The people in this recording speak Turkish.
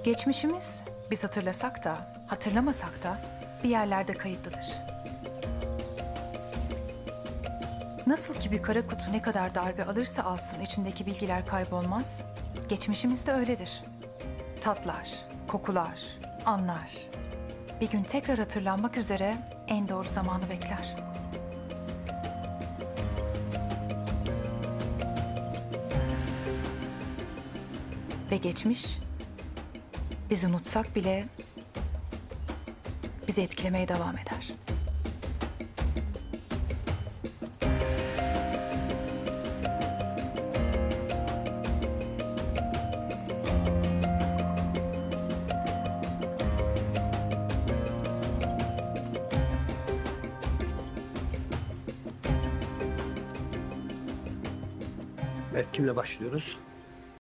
Geçmişimiz biz hatırlasak da, hatırlamasak da bir yerlerde kayıtlıdır. Nasıl ki bir kara kutu ne kadar darbe alırsa alsın içindeki bilgiler kaybolmaz, geçmişimiz de öyledir. Tatlar, kokular, anlar. Bir gün tekrar hatırlanmak üzere en doğru zamanı bekler. Ve geçmiş, biz unutsak bile bizi etkilemeye devam eder. Evet, kimle başlıyoruz?